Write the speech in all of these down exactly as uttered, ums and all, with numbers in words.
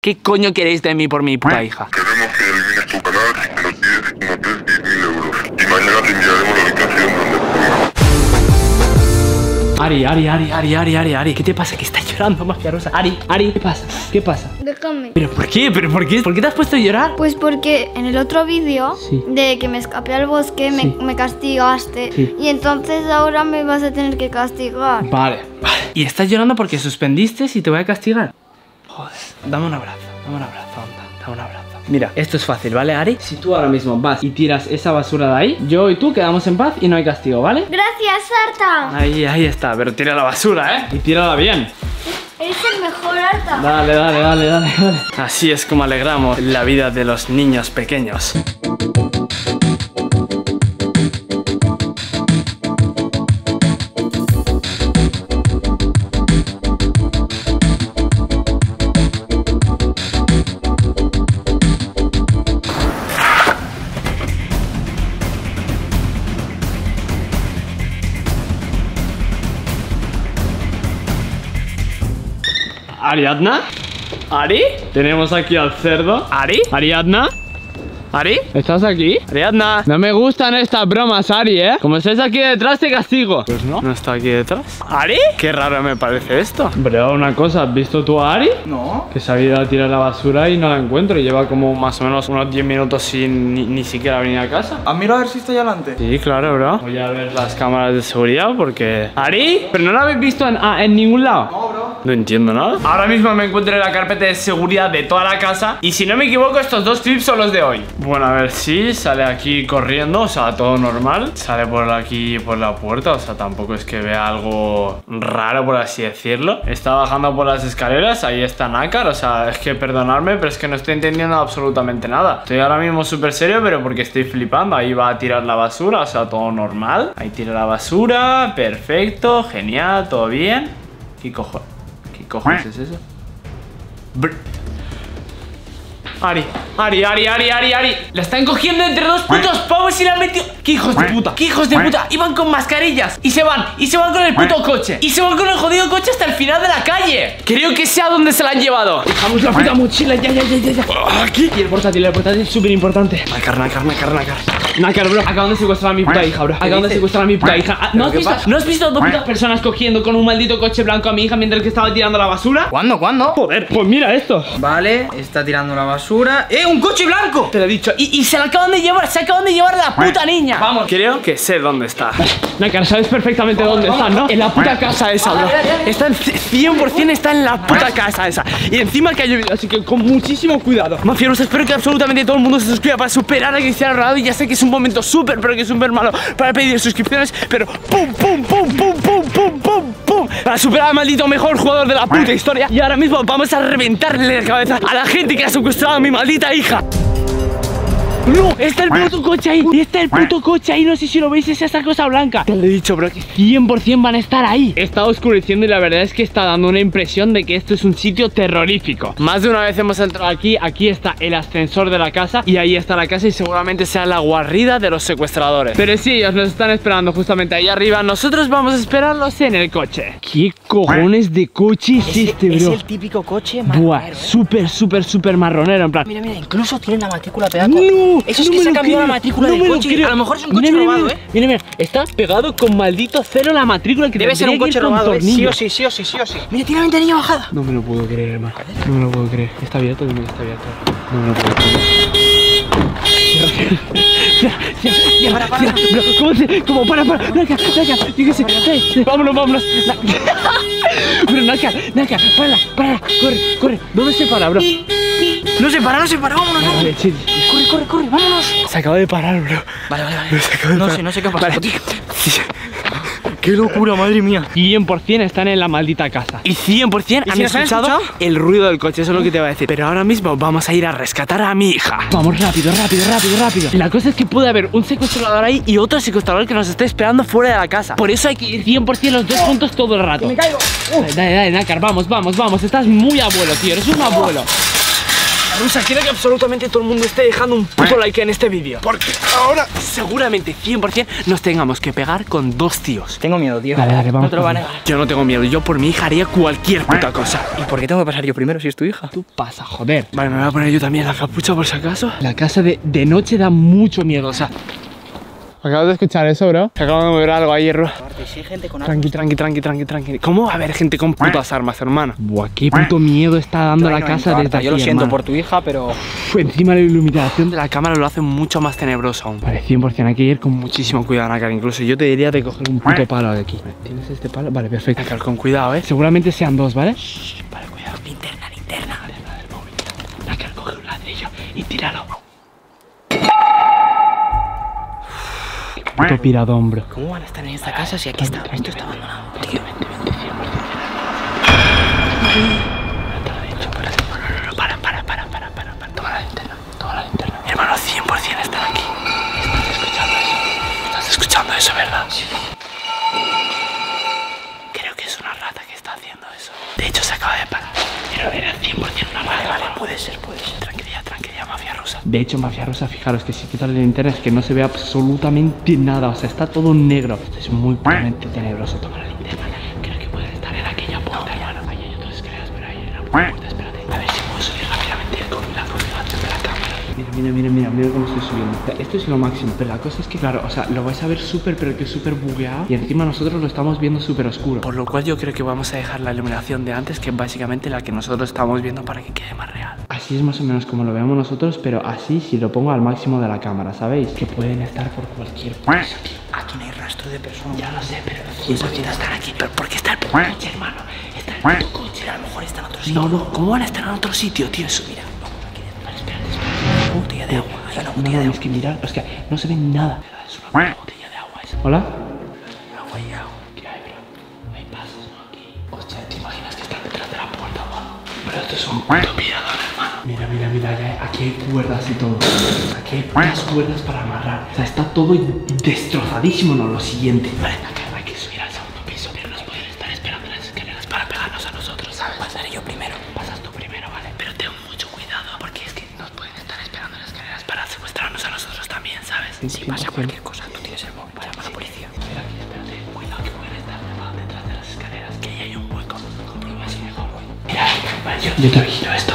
¿Qué coño queréis de mí por mi puta hija? Queremos que elimines tu canal si nos pides, nos des diez mil euros. Y mañana te enviaremos la ubicación donde pongas. Ari, Ari, Ari, Ari, Ari, Ari, Ari. ¿Qué te pasa? Que está llorando, mafia rosa. Ari, Ari, ¿qué pasa? ¿Qué pasa? Déjame. ¿Pero por qué? ¿Pero por qué? ¿Por qué te has puesto a llorar? Pues porque en el otro vídeo Sí. de que me escapé al bosque me, Sí. me castigaste. Sí. Y entonces ahora me vas a tener que castigar. Vale, vale. ¿Y estás llorando porque suspendiste y te voy a castigar? Joder, dame un abrazo, dame un abrazo, anda, dame un abrazo. Mira, esto es fácil, ¿vale, Ari? Si tú ahora mismo vas y tiras esa basura de ahí, yo y tú quedamos en paz y no hay castigo, ¿vale? Gracias, Arta. Ahí, ahí está, pero tira la basura, ¿eh? Y tírala bien. Eres el mejor, Arta. Dale, dale, dale, dale, dale. Así es como alegramos la vida de los niños pequeños. ¿Ariadna? ¿Ari? Tenemos aquí al cerdo. ¿Ari? ¿Ariadna? ¿Ari? ¿Estás aquí? Ariadna. No me gustan estas bromas, Ari, ¿eh? Como estés aquí detrás te castigo. Pues no. ¿No está aquí detrás? ¿Ari? Qué raro me parece esto. Bro, una cosa, ¿has visto tú a Ari? No. Que se ha ido a tirar la basura y no la encuentro. Y lleva como más o menos unos diez minutos sin ni, ni siquiera venir a casa. ¿Has mirado a ver si está allá adelante? Sí, claro, bro. Voy a ver las cámaras de seguridad porque... ¿Ari? ¿Pero no la habéis visto en, ah, en ningún lado? No, bro. No entiendo nada. Ahora mismo me encuentro en la carpeta de seguridad de toda la casa. Y si no me equivoco, estos dos clips son los de hoy. Bueno, a ver si sale aquí corriendo. O sea, todo normal. Sale por aquí, por la puerta. O sea, tampoco es que vea algo raro, por así decirlo. Está bajando por las escaleras. Ahí está Nácar. O sea, es que perdonadme, pero es que no estoy entendiendo absolutamente nada. Estoy ahora mismo súper serio, pero porque estoy flipando. Ahí va a tirar la basura. O sea, todo normal. Ahí tira la basura. Perfecto. Genial. Todo bien. ¿Qué cojo? ¿Qué cojones es eso? Br Ari, Ari, Ari, Ari, Ari, Ari. La están cogiendo entre dos putos pavos y la han metido. ¡Qué hijos de puta! ¡Qué hijos de puta! Iban con mascarillas y se van, y se van con el puto coche. Y se van con el jodido coche hasta el final de la calle. Creo que sé a dónde se la han llevado. Dejamos la puta mochila, ya, ya, ya, ya, ya. Aquí. Y el portátil, el portátil es súper importante. Nácar, Nácar, Nácar, Nácar. Nácar, bro. Acaban de secuestrar a mi puta hija, bro. Acaban de secuestrar a mi puta hija. Ah, ¿No has visto? ¿No has visto dos putas personas cogiendo con un maldito coche blanco a mi hija mientras que estaba tirando la basura? ¿Cuándo? ¿Cuándo? Joder, pues mira esto. Vale, está tirando la basura. ¡Eh, un coche blanco! Te lo he dicho. Y, y se la acaban de llevar, se acaban de llevar a la puta niña. Vamos. Creo que sé dónde está. Nácar, sabes perfectamente dónde está, ¿no? En la puta casa esa, bro. Está en cien por cien está en la puta casa esa. Y encima que ha llovido, así que con muchísimo cuidado. Mafiosos, espero que absolutamente todo el mundo se suscriba para superar a Cristiano Ronaldo. Y ya sé que es un momento súper, pero que es súper malo para pedir suscripciones. Pero pum, pum, pum, pum, pum, pum, pum, pum, para superar al maldito mejor jugador de la puta historia. Y ahora mismo vamos a reventarle la cabeza a la gente que ha secuestrado a mi maldita hija. No, está el puto coche ahí. Está el puto coche ahí. No sé si lo veis, es esa cosa blanca. Te lo he dicho, bro, que cien por cien van a estar ahí. Está oscureciendo y la verdad es que está dando una impresión de que esto es un sitio terrorífico. Más de una vez hemos entrado aquí. Aquí está el ascensor de la casa. Y ahí está la casa y seguramente sea la guarrida de los secuestradores. Pero sí, ellos nos están esperando justamente ahí arriba. Nosotros vamos a esperarlos en el coche. ¿Qué cojones de coche es este, bro? Es el típico coche marronero. Buah, súper, súper, súper marronero, en plan. Mira, mira, incluso tiene la matrícula pegada. ¡No! Eso es no que me se ha lo cambiado creo, la matrícula no del me lo coche. creo. A lo mejor es un coche Mira, mira, robado, mira, ¿eh? Mira, mira, está pegado con maldito cero la matrícula que Debe ser un tendría que coche ir con robado, ¿eh? Sí tornillo. o sí, sí o sí, sí o sí. Mira, tiene la ventanilla bajada. No me lo puedo creer, hermano. No me lo puedo creer. ¿Está abierto? Dime que está abierto. No me lo puedo creer. Ya, ya, ya, para, para. Ya, bro, ¿cómo se? ¿Cómo? Para, para. Nácar, Nácar, fíjese. Hey, vámonos, vámonos. Bro, Nácar, Nácar, párala, párala. Corre, corre. ¿Dónde se para, bro? No se para, no se para, vámonos. Vale, vale, sí. Corre, corre, corre, vámonos. Se acaba de parar, bro. Vale, vale, vale. No, se acaba de No parar. sé, no sé qué ha pasado, Vale. tío. ¡Qué locura, madre mía! cien por cien están en la maldita casa. Y cien por cien ¿Y han si nos han escuchado, escuchado? el ruido del coche, eso es lo que te voy a decir. Pero ahora mismo vamos a ir a rescatar a mi hija. Vamos rápido, rápido, rápido, rápido. La cosa es que puede haber un secuestrador ahí y otro secuestrador que nos esté esperando fuera de la casa. Por eso hay que ir cien por cien los dos juntos todo el rato. ¡Me caigo! Dale, dale, dale, Nácar, vamos, vamos, vamos. Estás muy abuelo, tío, eres un abuelo. Rusa, quiero que absolutamente todo el mundo esté dejando un puto like en este vídeo, porque ahora seguramente cien por cien nos tengamos que pegar con dos tíos. Tengo miedo, tío. Vale, dale, vamos. No te lo van a negar. Yo no tengo miedo, yo por mi hija haría cualquier puta cosa. ¿Y por qué tengo que pasar yo primero si es tu hija? Tú pasa, joder. Vale, me voy a poner yo también la capucha por si acaso. La casa de, de noche da mucho miedo, o sea. Acabas de escuchar eso, bro. Se acaba de mover algo ahí, hierro. Sí, gente con Tranqui, tranqui, tranqui, tranqui, tranqui. ¿Cómo va a haber gente con putas armas, hermano? Buah, qué puto miedo está dando la casa desde aquí, Yo lo siento hermano. por tu hija, pero... Uf, encima la iluminación de la cámara lo hace mucho más tenebroso aún. Vale, cien por cien hay que ir con muchísimo cuidado, Nácar. Incluso yo te diría de coger un puto palo de aquí. ¿Tienes este palo? Vale, perfecto. Nácar, con cuidado, ¿eh? Seguramente sean dos, ¿vale? Shh, vale, cuidado. Linterna, linterna. Linterna del móvil. Nácar, coge un ladrillo y tíralo. Puto piradón, bro. ¿Cómo van a estar en esta casa si aquí está? Esto está abandonado, tío. Para, para, para, para, para, para. Toma la linterna, toma la linterna. Hermano, cien por cien están aquí. ¿Estás escuchando eso? ¿Estás escuchando eso, verdad? Sí. Creo que es una rata que está haciendo eso. De hecho, se acaba de parar. Pero era cien por cien una rata. Vale, vale, puede ser, puede ser. Tranquilidad, tranquilidad, mafia rusa. De hecho, mafia rusa, fijaros que si quitas la linterna es que no se ve absolutamente nada. O sea, está todo negro. Esto es muy puramente tenebroso. Toma la linterna. Creo que pueden estar en aquella puerta, hermano. Ahí hay otras escaleras, pero ahí hay una puerta. Espérate. A ver si puedo subir rápidamente con la configuración de la cámara. Mira, mira, mira, mira, mira cómo estoy subiendo. O sea, esto es lo máximo. Pero la cosa es que, claro, o sea, lo vais a ver súper, pero que súper bugueado. Y encima nosotros lo estamos viendo súper oscuro. Por lo cual yo creo que vamos a dejar la iluminación de antes, que es básicamente la que nosotros estamos viendo, para que quede más real. Así es más o menos como lo vemos nosotros, pero así si lo pongo al máximo de la cámara, ¿sabéis? Que pueden estar por cualquier cosa. Aquí, Aquí no hay rastro de personas. ya lo sé, pero cien por cien están aquí. Pero porque está el puto coche, hermano. Está el puto coche. A lo mejor está en otro sitio. No, no, ¿cómo van a estar en otro sitio, tío? Eso, mira. Vale, espérate, espérate. Una botella de agua. Hay una No, botella no, de es que mirar, es que no se ve nada. Es una botella de agua esa. ¿Hola? agua y agua. ¿Qué hay, bro? Hay pasos, ¿no? Aquí. Hostia, ¿te imaginas que están detrás de la puerta o algo? Pero esto es un puto pirador, hermano. Mira, mira, mira, ya, aquí hay cuerdas y todo. Aquí hay unas cuerdas para amarrar. O sea, está todo destrozadísimo, ¿no? Lo siguiente. Vale, acá hay que subir al segundo piso, pero nos pueden estar esperando en las escaleras para pegarnos a nosotros, ¿sabes? Pasaré yo primero. Pasas tú primero, ¿vale? Pero ten mucho cuidado, porque es que nos pueden estar esperando en las escaleras para secuestrarnos a nosotros también, ¿sabes? Si pasa cualquier cosa, tú tienes el móvil. Llama a la policía. Espera aquí, espérate. Cuidado que pueden estar detrás de las escaleras, que ahí hay un hueco. Comprueba así mejor, güey. Mira, vale, yo, yo te vigilo esto.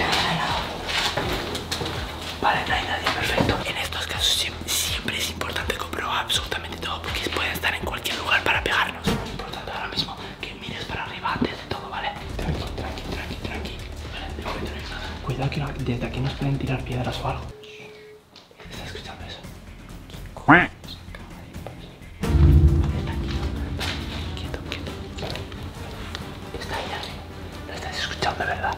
Vale, no hay nadie, perfecto. En estos casos siempre, siempre es importante comprobar absolutamente todo, porque pueden estar en cualquier lugar para pegarnos. Importante ahora mismo que mires para arriba antes de todo, ¿vale? Tranqui, tranqui, tranqui, tranqui. Vale, de momento no hay nada. Cuidado que no, desde aquí nos pueden tirar piedras o algo. ¿Estás escuchando eso? Vale, está aquí. Quieto, quieto. Está ahí arriba. Lo estás escuchando, ¿verdad?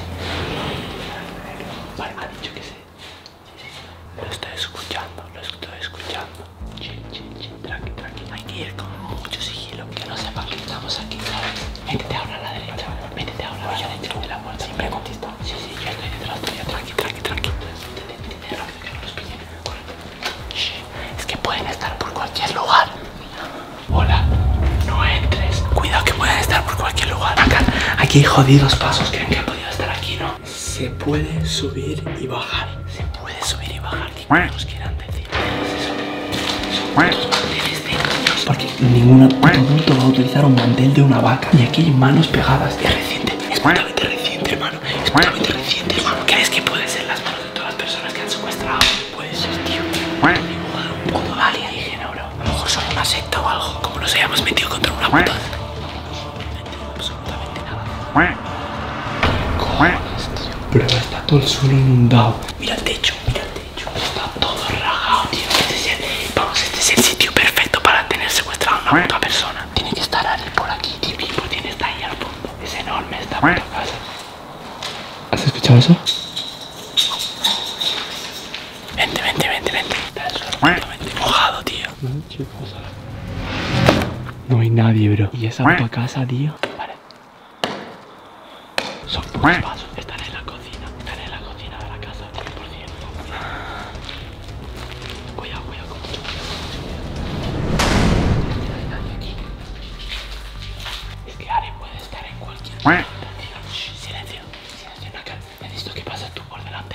Vale, ha dicho que sí. Lo estoy escuchando, lo estoy escuchando. Chill, chill, chill, tranqui, tranqui. Hay que ir con mucho sigilo, que no sepan que estamos aquí, ¿sabes? Métete ahora a la derecha, métete ahora a la derecha de la puerta. Siempre contesta. Sí, sí, yo estoy detrás tuya, tranqui, tranqui, tranqui. Métete, métete rápido, que no nos pillen. Shh, es que pueden estar por cualquier lugar. Hola, no entres. Cuidado que pueden estar por cualquier lugar. Acá, aquí hay jodidos pasos. ¿Creen que han podido estar aquí, no? Se puede subir y bajar. Se puede subir y bajar. ¿Qué nos quieran decir? Eso. Son putos manteles de niños. Porque ningún puto adulto va a utilizar un mantel de una vaca. Y aquí hay manos pegadas. Es reciente. Es putamente reciente, hermano. Es putamente reciente, hermano. ¿Crees que pueden ser las manos de todas las personas que han secuestrado? Puede ser, tío. Dibujado un puto alienígena, bro. A lo mejor son una secta o algo. Como nos hayamos metido contra una puta. No entiendo absolutamente nada. Cojones, tío. Pero está todo el suelo inundado. Mira el techo, mira el techo. Está todo rajado, tío. Este es el, vamos, este es el sitio perfecto para tener secuestrado a una puta persona. Tiene que estar Ari por aquí, tío. Pues tiene estar ahí al fondo. Es enorme esta puta casa. ¿Has escuchado eso? Vente, vente, vente, vente. Está el suelo completamente mojado, tío. No hay nadie, bro. ¿Y esa puta casa, tío? Vale. Son puros pasos. Están en la cocina. Están en la cocina de la casa, cien por cien. Cuidado, cuidado, con mucho cuidado. No hay nadie aquí. Es que Ari puede estar en cualquier parte, tío. Shh, silencio. Silencio, Nácar. Necesito que pases tú por delante.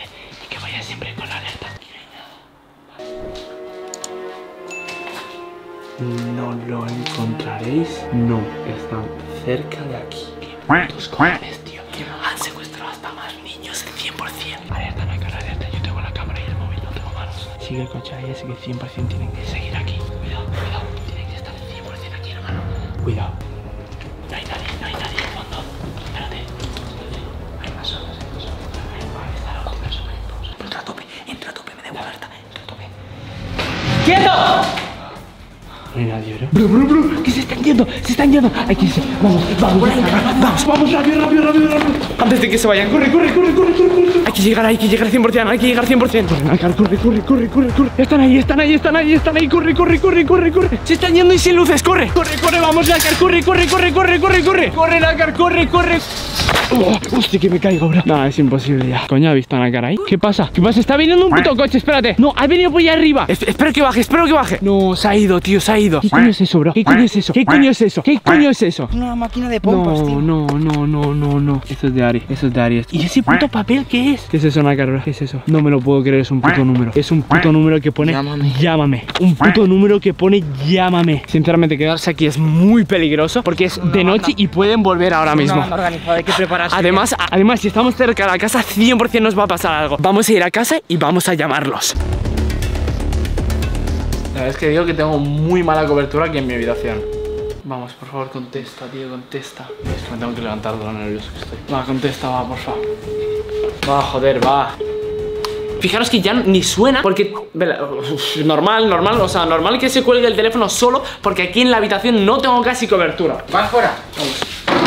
No lo encontraréis. No, están cerca de aquí. Qué putos cojones, tío. Han secuestrado hasta más niños, el cien por cien. Alerta, no hay cara, alerta. Yo tengo la cámara y el móvil, no tengo manos. Sigue el coche ahí, así que cien por cien tienen que seguir aquí. Cuidado, cuidado. Tienen que estar cien por cien aquí, hermano. Cuidado. No hay nadie, no hay nadie en el fondo. Espérate. Hay más solas, hay más solas. Ahí está la otra persona. Entra a tope, entra a tope, me debo alerta. Entra a tope. ¡Quieto! No hay nadie, bro. Bro, bro, bro, que se están yendo, se están yendo. Hay que irse. Vamos, vamos, vamos, vamos, rápido, rápido, rápido, rápido. Antes de que se vayan, corre, corre, corre, corre, corre, corre. Hay que llegar, hay que llegar cien por cien, hay que llegar cien por cien. Corre, Nácar, corre, corre, corre, corre, corre. Están ahí, están ahí, están ahí, están ahí. Corre, corre, corre, corre, corre. Se están yendo y sin luces, corre. Corre, corre, vamos, Nácar, corre, corre, corre, corre, corre, corre. Corre, Nácar, corre, corre. Oh, hostia, que me caigo, bro. No, es imposible ya. Coño, ¿ha visto a Nácar ahí? ¿Qué pasa? ¿Qué pasa? Está viniendo un puto coche, espérate. No, ha venido por allá arriba. Es espero que baje, espero que baje. No, se ha ido, tío, se ha ido. ¿Qué coño es eso, bro? ¿Qué coño es eso? ¿Qué coño es eso? ¿Qué coño es eso? Una máquina de pompas, No, tío. no, no, no, no, no. Eso es de Ari, eso es de Ari. ¿Y ese puto papel qué es? ¿Qué es eso, Nácar, bro? ¿Qué es eso? No me lo puedo creer, es un puto número. Es un puto número que pone Llámame. Llámame. Un puto número que pone llámame. Sinceramente, quedarse aquí es muy peligroso porque es de noche y pueden volver ahora mismo. Una banda organizada, hay que prepararse. Además, además, si estamos cerca de la casa, cien por cien nos va a pasar algo. Vamos a ir a casa y vamos a llamarlos. La verdad es que digo que tengo muy mala cobertura aquí en mi habitación. Vamos, por favor, contesta, tío, contesta. Es que me tengo que levantar de lo nervioso que estoy. Va, contesta, va, por favor. Va, joder, va. Fijaros que ya ni suena porque... Normal, normal, o sea, normal que se cuelgue el teléfono solo porque aquí en la habitación no tengo casi cobertura. ¿Vas fuera? Vamos.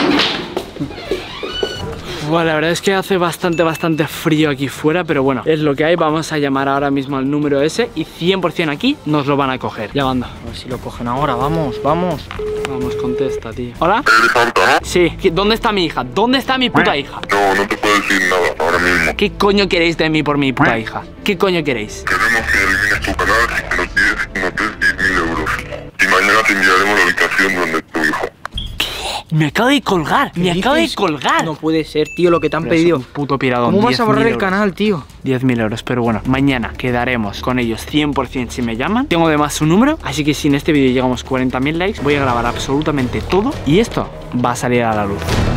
Bueno, la verdad es que hace bastante, bastante frío aquí fuera, pero bueno, es lo que hay. Vamos a llamar ahora mismo al número ese y cien por cien aquí nos lo van a coger. Llamando. A ver si lo cogen ahora, vamos, vamos. Vamos, contesta, tío. ¿Hola? Eres alta, ¿no? Sí. ¿Dónde está mi hija? ¿Dónde está mi puta hija? No, no te puedo decir nada ahora mismo. ¿Qué coño queréis de mí por mi puta hija? ¿Qué coño queréis? Queremos que elimines tu canal y que nos des, nos des diez mil euros. Y mañana te enviaremos la ubicación donde tu hijo. Me acabo de colgar, me ¿Qué acabo de dices? colgar. No puede ser, tío, lo que te han Pero es pedido. un puto piradón. ¿Cómo vas a borrar el diez mil euros. canal, tío? diez mil euros, pero bueno, mañana quedaremos con ellos cien por cien si me llaman. Tengo además su número, así que si en este vídeo llegamos cuarenta mil likes, voy a grabar absolutamente todo y esto va a salir a la luz.